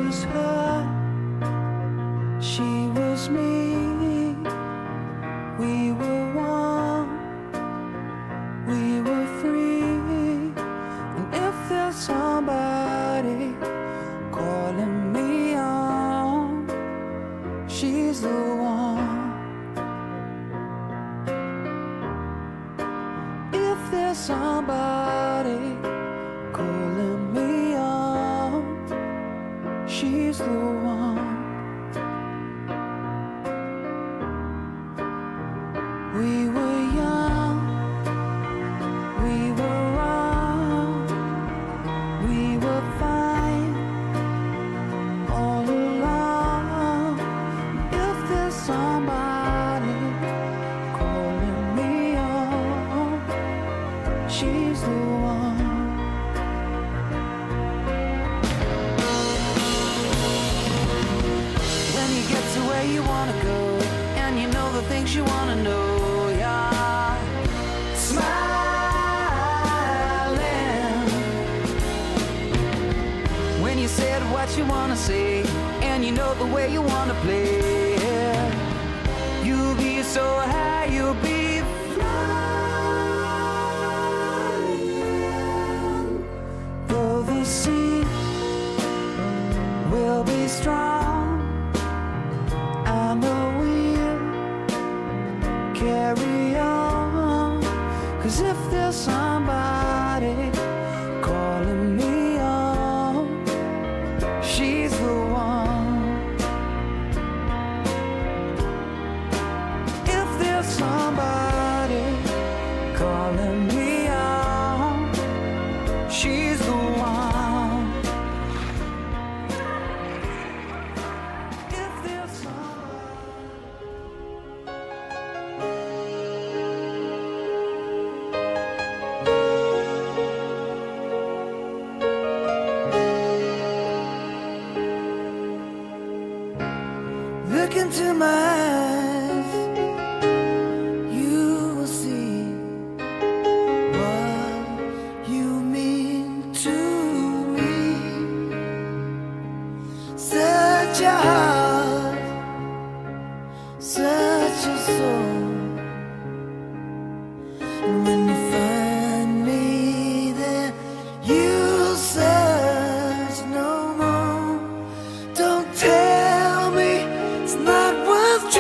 was her, she was me. We were one, we were free. And if there's somebody calling me on, she's the one. If there's somebody calling me on, she's the one. We were young, we were wrong, we were fine all along. If there's somebody calling me on, she's the one. When you get to where you wanna go, and you know the things you wanna know, yeah, smiling. When you said what you wanna say, and you know the way you wanna play, you'll be so high, you'll be flying. Though the sea will be strong, I know we'll carry on. 'Cause if there's somebody calling me on, she's the one. If there's somebody calling me on, she's the one. If there's look into my eyes, you will see what you mean to me. Such a heart, such a soul. And when you find me there, you'll search no more. Don't tell me it's not worth trying.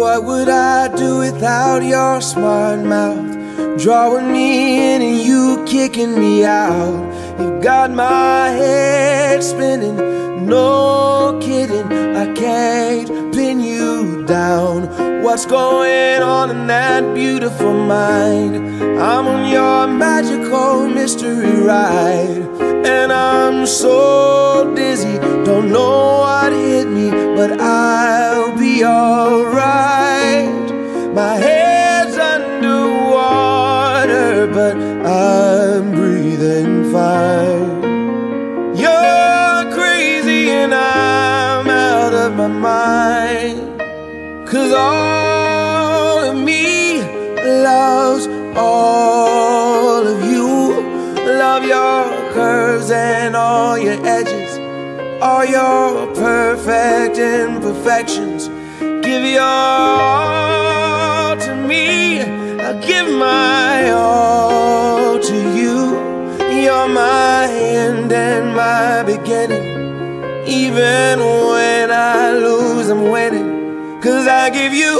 What would I do without your smart mouth, drawing me in and you kicking me out? You got my head spinning, no kidding, I can't pin you down. What's going on in that beautiful mind? I'm on your magical mystery ride, and I'm so dizzy, don't know what hit me, but I'll be alright. My head's underwater, but I'm breathing fine. You're crazy and I'm out of my mind, 'cause all of me loves all of you. Love your curves and all your edges, all your perfect imperfections. Give your all to me, I'll give my all to you. You're my end and my beginning. Even when I lose, I'm winning, 'cause I give you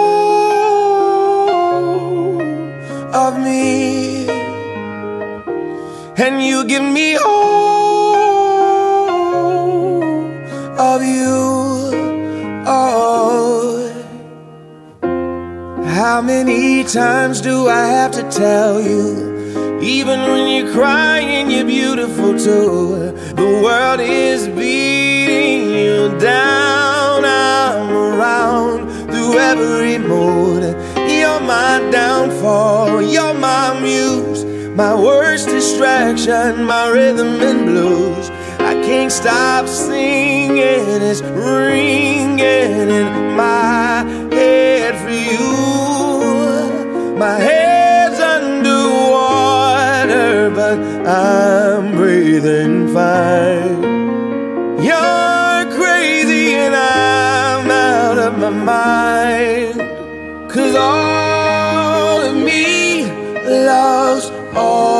all of me, and you give me all of you. Oh, how many times do I have to tell you, even when you're crying, you're beautiful too. The world is beating you down, I'm around through every mood. You're my downfall, you're my muse, my worst distraction, my rhythm and blues. I can't stop singing, it's ringing in my head for you. My head's underwater, but I'm breathing fine. You're crazy and I'm out of my mind, 'cause all of me loves all